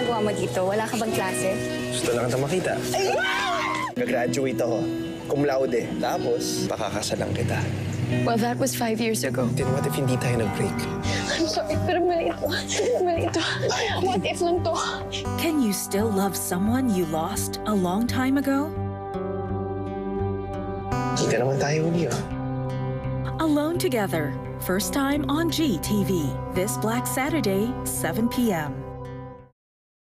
ginagawa mo dito? Wala ka bang klase? Gusto lang kita makita. Gagraduate ako. Cum laude. Tapos, pakakasalan kita. Well, that was 5 years ago. Then what if hindi tayo nag-break? I'm sorry, pero mali ito. Mali ito. What if lang to? Can you still love someone you lost a long time ago? Kita naman tayo uli, oh. Alone Together. First time on GTV. This Black Saturday, 7 p.m.